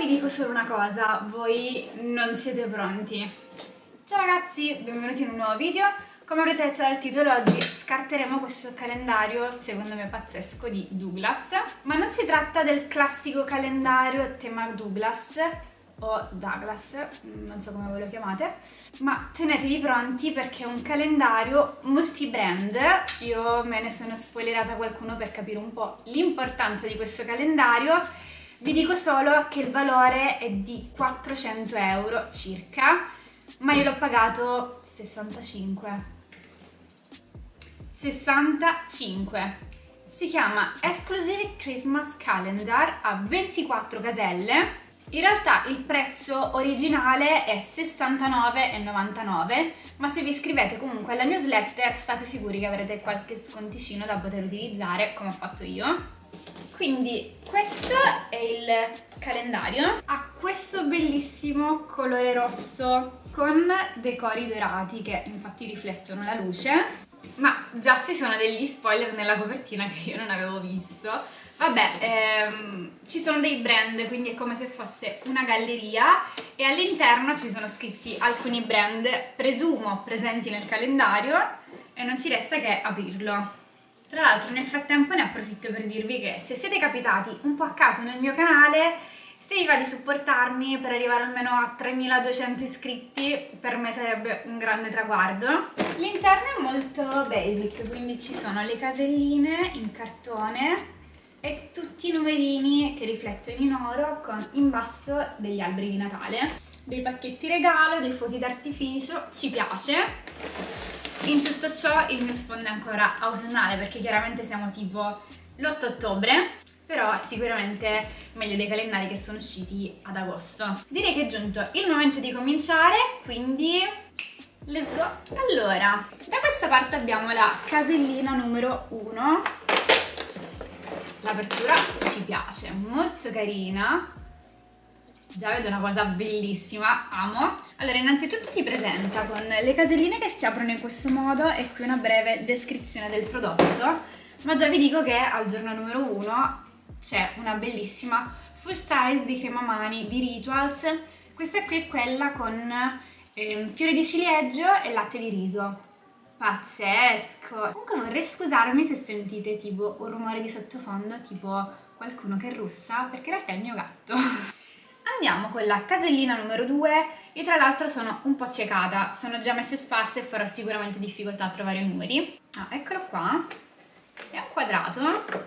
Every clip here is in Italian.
vi dico solo una cosa, voi non siete pronti. Ciao ragazzi, benvenuti in un nuovo video. Come avrete letto dal titolo, oggi scarteremo questo calendario, secondo me pazzesco, di Douglas. Ma non si tratta del classico calendario tema Douglas o Douglas, non so come voi lo chiamate, ma tenetevi pronti perché è un calendario multi-brand. Io me ne sono spoilerata qualcuno per capire un po' l'importanza di questo calendario. Vi dico solo che il valore è di 400 euro circa, ma io l'ho pagato 65. Si chiama Exclusive Christmas Calendar a 24 caselle. In realtà il prezzo originale è 69,99, ma se vi iscrivete comunque alla newsletter state sicuri che avrete qualche sconticino da poter utilizzare, come ho fatto io. Quindi questo è il calendario, ha questo bellissimo colore rosso con decori dorati che infatti riflettono la luce, ma già ci sono degli spoiler nella copertina che io non avevo visto. Vabbè, ci sono dei brand, quindi è come se fosse una galleria e all'interno ci sono scritti alcuni brand, presumo presenti nel calendario, e non ci resta che aprirlo. Tra l'altro nel frattempo ne approfitto per dirvi che se siete capitati un po' a caso nel mio canale, se vi va di supportarmi per arrivare almeno a 3200 iscritti, per me sarebbe un grande traguardo. L'interno è molto basic, quindi ci sono le caselline in cartone e tutti i numerini che riflettono in oro con in basso degli alberi di Natale, dei pacchetti regalo, dei fuochi d'artificio, ci piace. In tutto ciò il mio sfondo è ancora autunnale perché chiaramente siamo tipo l'8 ottobre, però sicuramente meglio dei calendari che sono usciti ad agosto. Direi che è giunto il momento di cominciare, quindi let's go! Allora, da questa parte abbiamo la casellina numero 1. L'apertura ci piace, molto carina. Già vedo una cosa bellissima, amo. Allora, innanzitutto si presenta con le caselline che si aprono in questo modo e qui una breve descrizione del prodotto, ma già vi dico che al giorno numero 1 c'è una bellissima full size di crema mani di Rituals. Questa qui è quella con fiori di ciliegio e latte di riso. Pazzesco! Comunque vorrei scusarmi se sentite tipo un rumore di sottofondo, tipo qualcuno che russa, perché in realtà è il mio gatto. Andiamo con la casellina numero 2. Io tra l'altro sono un po' ciecata, sono già messe sparse e farò sicuramente difficoltà a trovare i numeri. Ah, eccolo qua. È un quadrato.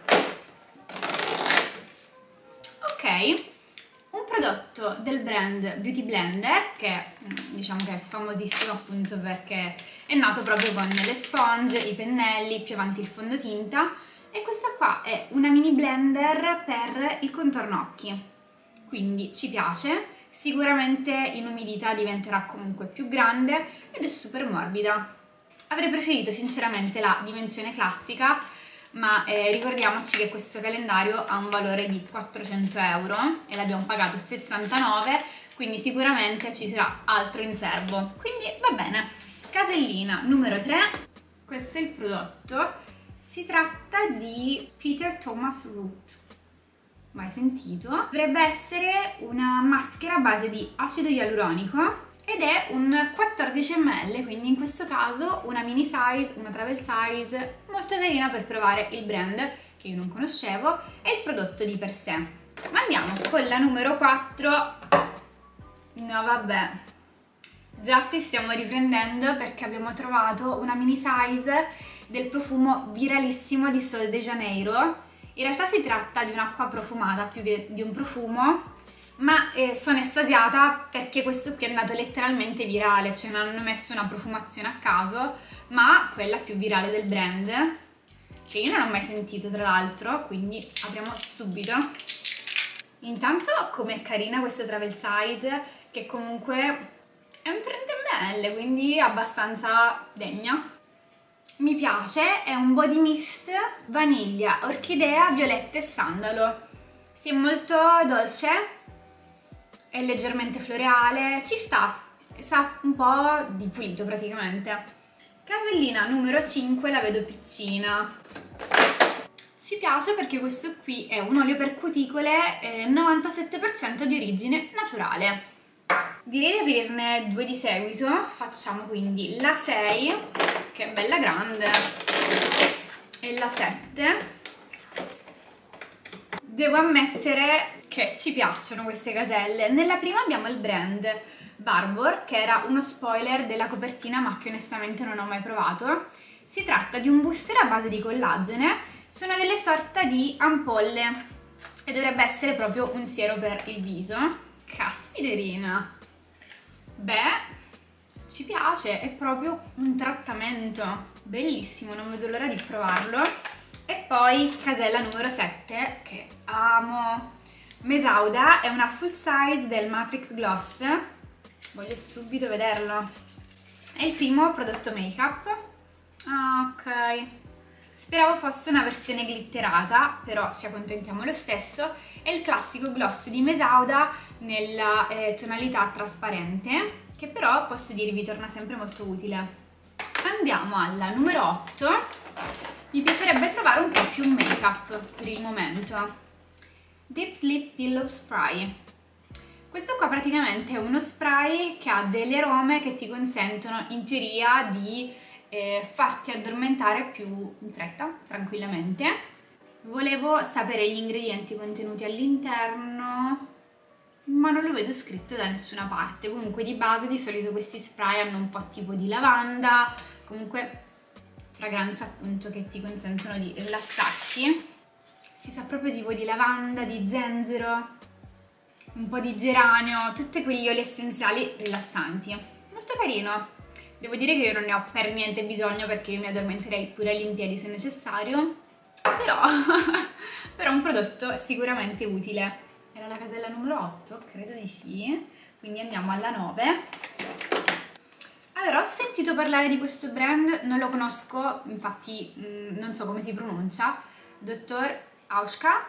Ok. Un prodotto del brand Beauty Blender che diciamo che è famosissimo appunto perché è nato proprio con le sponge, i pennelli, più avanti il fondotinta, e questa qua è una mini blender per il contorno occhi, quindi ci piace, sicuramente in umidità diventerà comunque più grande ed è super morbida. Avrei preferito sinceramente la dimensione classica, ma ricordiamoci che questo calendario ha un valore di 400 euro e l'abbiamo pagato 69, quindi sicuramente ci sarà altro in serbo, quindi va bene. Casellina numero 3, questo è il prodotto, si tratta di Peter Thomas Root, mai sentito? Dovrebbe essere una maschera a base di acido ialuronico ed è un 14 ml, quindi in questo caso una mini size, una travel size, molto carina per provare il brand che io non conoscevo e il prodotto di per sé. Ma andiamo con la numero 4. No vabbè, già ci stiamo riprendendo perché abbiamo trovato una mini size del profumo viralissimo di Sol de Janeiro. In realtà si tratta di un'acqua profumata più che di un profumo, ma sono estasiata perché questo qui è andato letteralmente virale, cioè non hanno messo una profumazione a caso, ma quella più virale del brand, che io non ho mai sentito tra l'altro, quindi apriamo subito. Intanto com'è carina questa travel size, che comunque è un 30 ml, quindi abbastanza degna. Mi piace, è un body mist vaniglia, orchidea, violetta e sandalo. Sì, è molto dolce, è leggermente floreale, ci sta, sa un po' di pulito praticamente. Casellina numero 5 la vedo piccina. Ci piace perché questo qui è un olio per cuticole 97% di origine naturale. Direi di aprirne 2 di seguito. Facciamo quindi la 6, che è bella grande, e la 7. Devo ammettere che ci piacciono queste caselle. Nella prima abbiamo il brand Barbour, che era uno spoiler della copertina ma che onestamente non ho mai provato. Si tratta di un booster a base di collagene, sono delle sorta di ampolle e dovrebbe essere proprio un siero per il viso. Caspiterina! Beh, ci piace, è proprio un trattamento bellissimo, non vedo l'ora di provarlo. E poi casella numero 7, che amo. Mesauda è una full size del Matrix Gloss, voglio subito vederlo. È il primo prodotto make up. Ah, ok. Speravo fosse una versione glitterata, però ci accontentiamo lo stesso. È il classico gloss di Mesauda nella tonalità trasparente, che però posso dirvi torna sempre molto utile. Andiamo alla numero 8. Mi piacerebbe trovare un po' più make up per il momento. Deep Sleep Pillow Spray. Questo qua praticamente è uno spray che ha delle arome che ti consentono in teoria di farti addormentare più in fretta, tranquillamente. Volevo sapere gli ingredienti contenuti all'interno, ma non lo vedo scritto da nessuna parte. Comunque di base di solito questi spray hanno un po' tipo di lavanda, comunque fragranze appunto che ti consentono di rilassarti. Si sa proprio tipo di lavanda, di zenzero, un po' di geranio, tutti quegli oli essenziali rilassanti. Molto carino. Devo dire che io non ne ho per niente bisogno perché io mi addormenterei pure all'impiedi se necessario, però è un prodotto sicuramente utile. Era la casella numero 8? Credo di sì. Quindi andiamo alla 9. Allora, ho sentito parlare di questo brand, non lo conosco, infatti non so come si pronuncia. Dr. Auschka.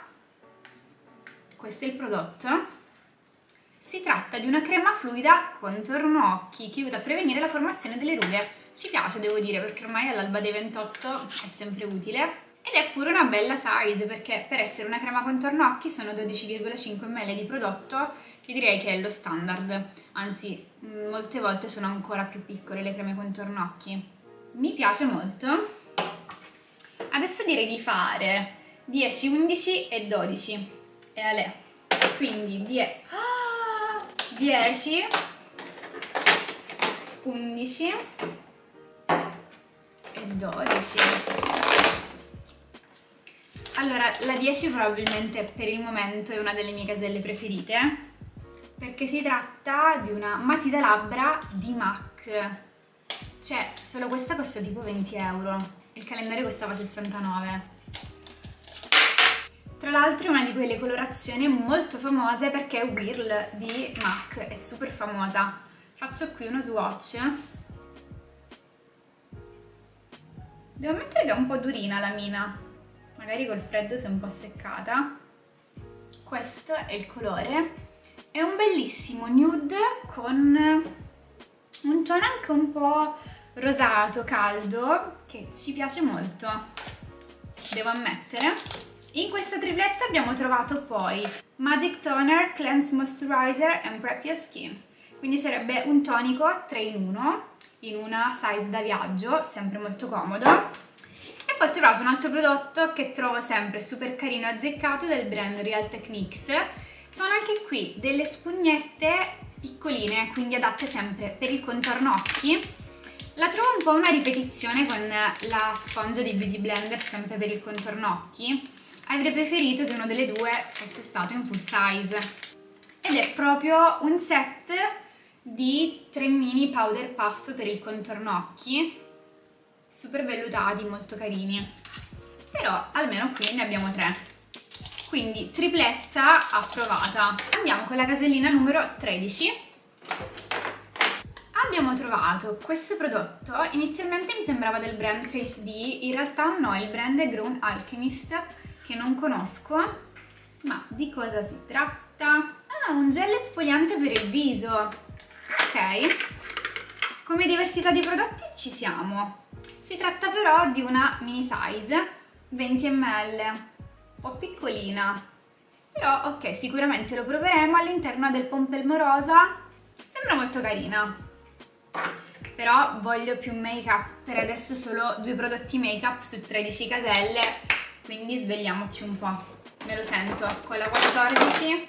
Questo è il prodotto. Si tratta di una crema fluida contorno occhi che aiuta a prevenire la formazione delle rughe. Ci piace, devo dire, perché ormai all'alba dei 28 è sempre utile. Ed è pure una bella size, perché per essere una crema contorno occhi sono 12,5 ml di prodotto, che direi che è lo standard. Anzi, molte volte sono ancora più piccole le creme contorno occhi. Mi piace molto. Adesso direi di fare 10, 11 e 12. E alè. Quindi 10, 11 e 12. Allora, la 10 probabilmente per il momento è una delle mie caselle preferite, perché si tratta di una matita labbra di MAC. Cioè, solo questa costa tipo 20 euro. Il calendario costava 69. Tra l'altro è una di quelle colorazioni molto famose perché è Whirl di MAC, è super famosa. Faccio qui uno swatch. Devo ammettere che è un po' durina la mina, magari col freddo si è un po' seccata. Questo è il colore, è un bellissimo nude con un tono anche un po' rosato, caldo, che ci piace molto, devo ammettere. In questa tripletta abbiamo trovato poi Magic Toner, Cleanse Moisturizer and Prep Your Skin. Quindi sarebbe un tonico 3 in 1, in una size da viaggio, sempre molto comodo. E poi ho trovato un altro prodotto che trovo sempre super carino e azzeccato del brand Real Techniques. Sono anche qui delle spugnette piccoline, quindi adatte sempre per il contorno occhi. La trovo un po' una ripetizione con la spongia di Beauty Blender sempre per il contorno occhi. Avrei preferito che uno delle due fosse stato in full size. Ed è proprio un set di 3 mini powder puff per il contorno occhi, super vellutati, molto carini. Però almeno qui ne abbiamo 3. Quindi tripletta approvata. Andiamo con la casellina numero 13. Abbiamo trovato questo prodotto, inizialmente mi sembrava del brand Face D, in realtà no, il brand è Grown Alchemist, che non conosco, ma di cosa si tratta? Ah, un gel esfoliante per il viso, ok. Come diversità di prodotti ci siamo. Si tratta però di una mini size, 20 ml. un po' piccolina, però ok, sicuramente lo proveremo. All'interno del pompelmo rosa sembra molto carina, però voglio più make up. Per adesso solo 2 prodotti make up su 13 caselle, quindi svegliamoci un po'. Me lo sento. Con la 14,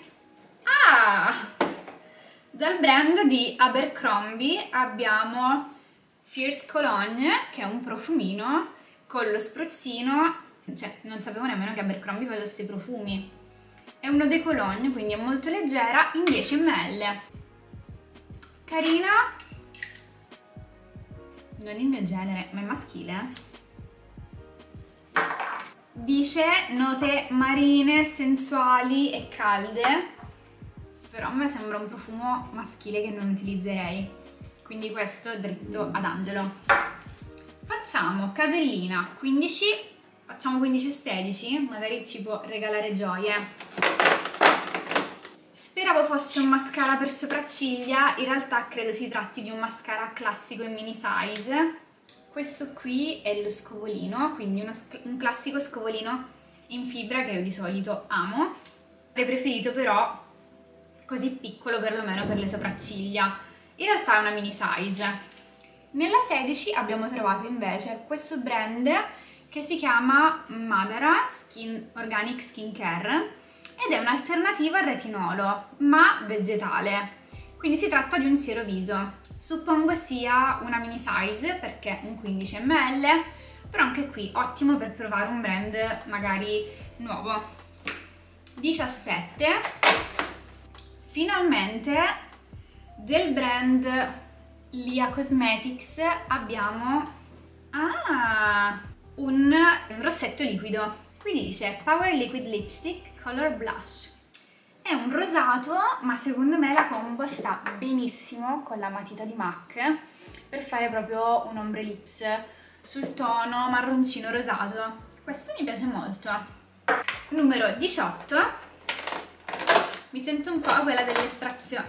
dal brand di Abercrombie abbiamo Fierce Cologne, che è un profumino con lo spruzzino. Cioè, non sapevo nemmeno che Abercrombie facesse profumi. È uno de cologne, quindi è molto leggera, in 10 ml. Carina, non il mio genere, ma è maschile. Dice note marine, sensuali e calde, però a me sembra un profumo maschile che non utilizzerei, quindi questo è dritto ad Angelo. Facciamo casellina 15, facciamo 15 e 16, magari ci può regalare gioie. Speravo fosse un mascara per sopracciglia, in realtà credo si tratti di un mascara classico in mini size. Questo qui è lo scovolino, quindi un classico scovolino in fibra che io di solito amo. Avrei preferito però così piccolo perlomeno per le sopracciglia. In realtà è una mini size. Nella 16 abbiamo trovato invece questo brand che si chiama Madara Organic Skincare ed è un'alternativa al retinolo, ma vegetale. Quindi si tratta di un siero viso. Suppongo sia una mini size perché un 15 ml, però anche qui ottimo per provare un brand magari nuovo. 17. Finalmente del brand Lia Cosmetics abbiamo un rossetto liquido. Qui dice Power Liquid Lipstick Color Blush. È un rosato, ma secondo me la combo sta benissimo con la matita di MAC per fare proprio un ombre lips sul tono marroncino rosato. Questo mi piace molto. Numero 18. Mi sento un po' quella dell'estrazione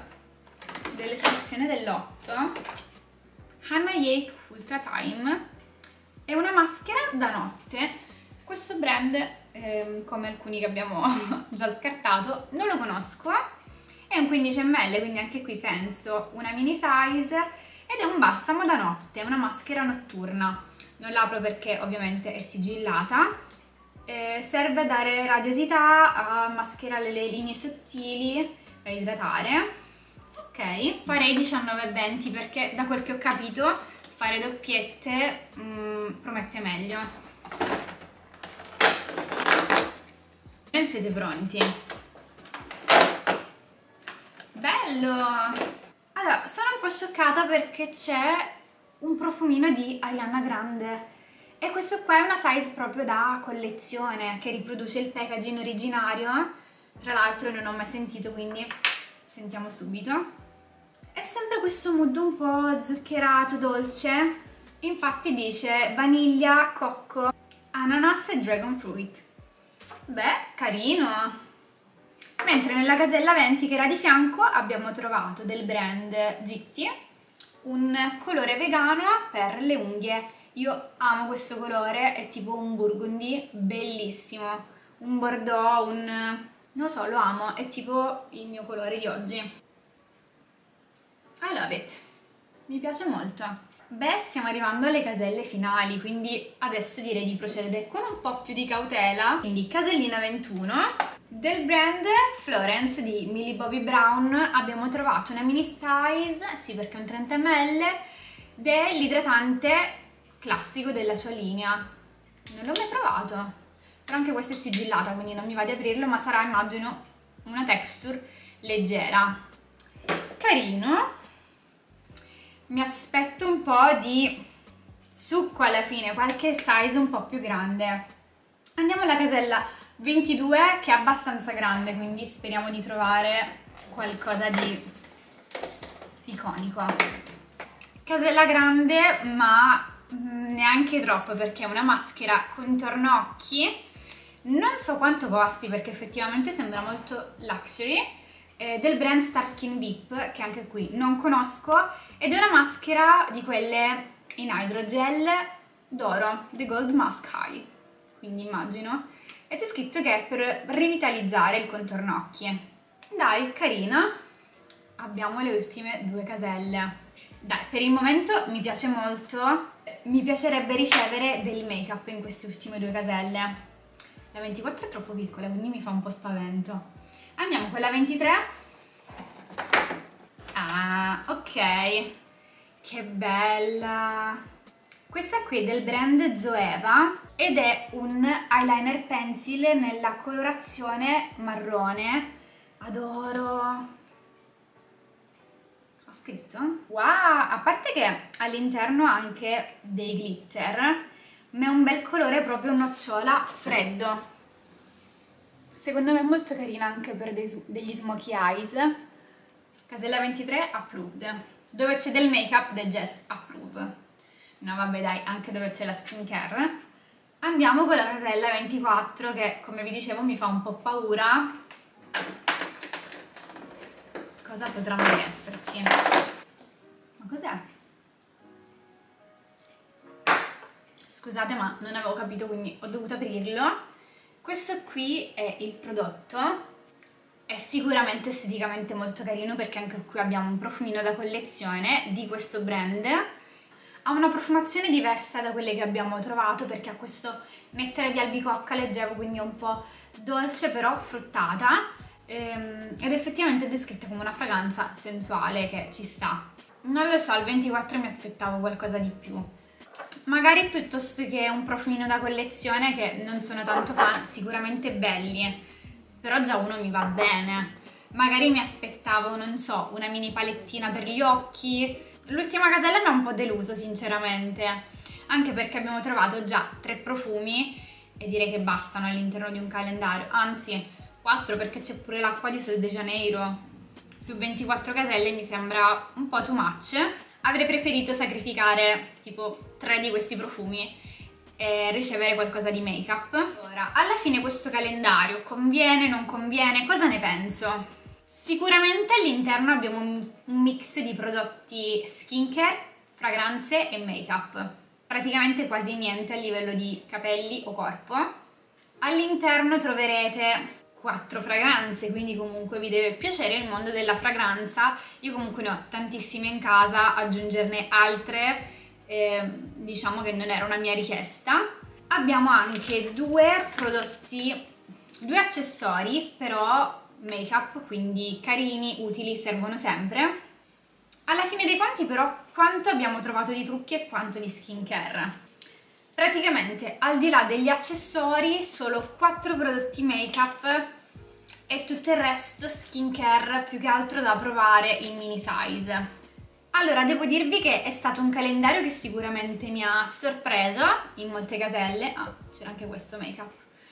dell'8. Hannah Yake Ultra Time. È una maschera da notte. Questo brand, come alcuni che abbiamo già scartato, non lo conosco. È un 15 ml, quindi anche qui penso una mini size, ed è un balsamo da notte, una maschera notturna. Non l'apro perché ovviamente è sigillata. Serve a dare radiosità, a mascherare le linee sottili, a idratare. Ok, farei 19,20 perché da quel che ho capito fare doppiette promette meglio. Siete pronti? Bello! Allora, sono un po' scioccata perché c'è un profumino di Ariana Grande e questo qua è una size proprio da collezione che riproduce il packaging originario. Tra l'altro non ho mai sentito, quindi sentiamo subito. È sempre questo mood un po' zuccherato, dolce. Infatti dice vaniglia, cocco, ananas e dragon fruit. Beh, carino! Mentre nella casella 20 che era di fianco abbiamo trovato del brand Gitti un colore vegano per le unghie. Io amo questo colore, è tipo un burgundy bellissimo, un bordeaux, non lo so, lo amo, è tipo il mio colore di oggi. I love it, mi piace molto. Beh, stiamo arrivando alle caselle finali, quindi adesso direi di procedere con un po' più di cautela. Quindi casellina 21, del brand Florence di Millie Bobby Brown abbiamo trovato una mini size, sì perché è un 30 ml, dell'idratante classico della sua linea. Non l'ho mai provato, però anche questa è sigillata, quindi non mi va di aprirlo, ma sarà, immagino, una texture leggera. Carino. Mi aspetto un po' di succo alla fine, qualche size un po' più grande. Andiamo alla casella 22 che è abbastanza grande, quindi speriamo di trovare qualcosa di iconico. Casella grande, ma neanche troppo perché è una maschera contorno occhi. Non so quanto costi perché effettivamente sembra molto luxury. Del brand Starskin Deep, che anche qui non conosco, ed è una maschera di quelle in hydrogel d'oro, The Gold Mask High. quindi immagino, e c'è scritto che è per rivitalizzare il contorno occhi. Dai, carina. Abbiamo le ultime 2 caselle. Dai, per il momento mi piace molto. Mi piacerebbe ricevere del make-up in queste ultime 2 caselle. La 24 è troppo piccola, quindi mi fa un po' spavento. Andiamo con la 23. Ah, ok. Che bella! Questa qui è del brand Zoeva ed è un eyeliner pencil nella colorazione marrone. Adoro! Ho scritto? Wow! A parte che all'interno ha anche dei glitter, ma è un bel colore proprio nocciola freddo. Secondo me è molto carina anche per degli smokey eyes. Casella 23 approved. Dove c'è del make-up, The Jess approve. No vabbè dai, anche dove c'è la skincare. Andiamo con la casella 24 che, come vi dicevo, mi fa un po' paura. Cosa potrà mai esserci? Ma cos'è? Scusate, ma non avevo capito, quindi ho dovuto aprirlo. Questo qui è il prodotto. È sicuramente esteticamente molto carino perché anche qui abbiamo un profumino da collezione di questo brand. Ha una profumazione diversa da quelle che abbiamo trovato perché ha questo nettare di albicocca leggevo, quindi è un po' dolce però fruttata, ed effettivamente è descritta come una fragranza sensuale che ci sta. Non lo so, al 24 mi aspettavo qualcosa di più. Magari piuttosto che un profumino da collezione, che non sono tanto fan, sicuramente belli, però già uno mi va bene. Magari mi aspettavo, non so, una mini palettina per gli occhi. L'ultima casella mi ha un po' deluso sinceramente, anche perché abbiamo trovato già 3 profumi e direi che bastano all'interno di un calendario, anzi 4 perché c'è pure l'acqua di Sol de Janeiro. Su 24 caselle mi sembra un po' too much. Avrei preferito sacrificare tipo 3 di questi profumi e ricevere qualcosa di make-up. Ora, alla fine questo calendario conviene, non conviene? Cosa ne penso? Sicuramente all'interno abbiamo un mix di prodotti skincare, fragranze e make-up. Praticamente quasi niente a livello di capelli o corpo. All'interno troverete 4 fragranze, quindi comunque vi deve piacere il mondo della fragranza. Io comunque ne ho tantissime in casa, aggiungerne altre diciamo che non era una mia richiesta. Abbiamo anche 2 prodotti, 2 accessori però make-up, quindi carini, utili, servono sempre. Alla fine dei conti però quanto abbiamo trovato di trucchi e quanto di skincare? Praticamente al di là degli accessori solo 4 prodotti make-up e tutto il resto skincare, più che altro da provare in mini size. Allora, devo dirvi che è stato un calendario che sicuramente mi ha sorpreso in molte caselle. Ah, c'era anche questo make-up.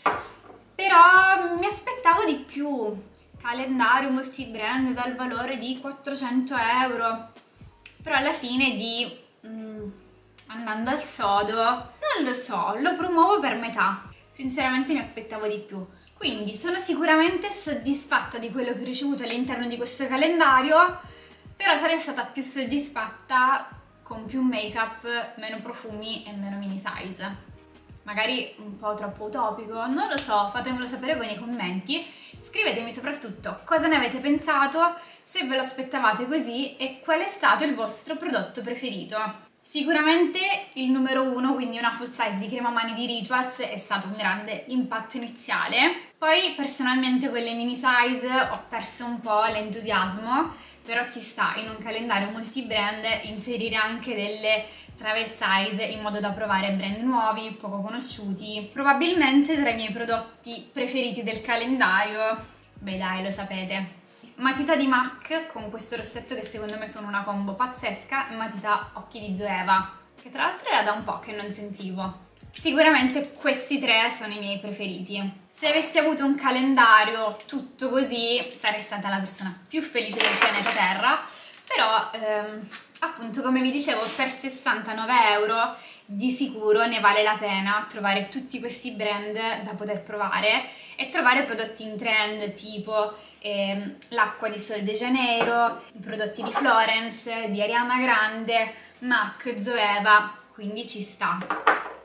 Però mi aspettavo di più. Calendario multibrand dal valore di 400 euro. Però alla fine andando al sodo, non lo so, lo promuovo per metà. Sinceramente mi aspettavo di più. Quindi sono sicuramente soddisfatta di quello che ho ricevuto all'interno di questo calendario, però sarei stata più soddisfatta con più make-up, meno profumi e meno mini size. Magari un po' troppo utopico, non lo so, fatemelo sapere voi nei commenti. Scrivetemi soprattutto cosa ne avete pensato, se ve lo aspettavate così e qual è stato il vostro prodotto preferito. Sicuramente il numero 1, quindi una full size di crema mani di Rituals, è stato un grande impatto iniziale. Poi personalmente con le mini size ho perso un po' l'entusiasmo, però ci sta in un calendario multibrand inserire anche delle travel size in modo da provare brand nuovi, poco conosciuti. Probabilmente tra i miei prodotti preferiti del calendario, beh dai, lo sapete. Matita di MAC con questo rossetto che secondo me sono una combo pazzesca e matita occhi di Zoeva, che tra l'altro era da un po' che non sentivo. Sicuramente questi 3 sono i miei preferiti. Se avessi avuto un calendario tutto così sarei stata la persona più felice del pianeta Terra, però appunto come vi dicevo per 69 euro di sicuro ne vale la pena trovare tutti questi brand da poter provare e trovare prodotti in trend tipo l'acqua di Sol de Janeiro, i prodotti di Florence, di Ariana Grande, MAC, Zoeva, quindi ci sta.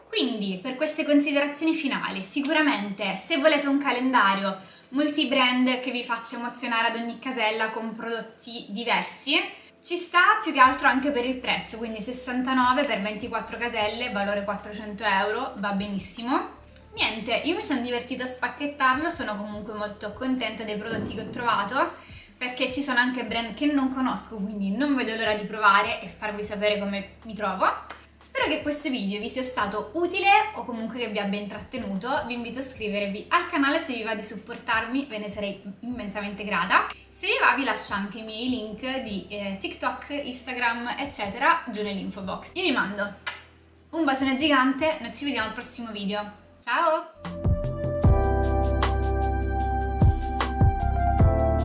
Quindi per queste considerazioni finali, sicuramente se volete un calendario multi-brand che vi faccia emozionare ad ogni casella con prodotti diversi, ci sta più che altro anche per il prezzo, quindi 69 per 24 caselle, valore 400 euro, va benissimo. Niente, io mi sono divertita a spacchettarlo, sono comunque molto contenta dei prodotti che ho trovato, perché ci sono anche brand che non conosco, quindi non vedo l'ora di provare e farvi sapere come mi trovo. Spero che questo video vi sia stato utile o comunque che vi abbia intrattenuto. Vi invito a iscrivervi al canale se vi va di supportarmi, ve ne sarei immensamente grata. Se vi va vi lascio anche i miei link di TikTok, Instagram eccetera giù nell'info box. Io vi mando un bacione gigante, noi ci vediamo al prossimo video. Ciao!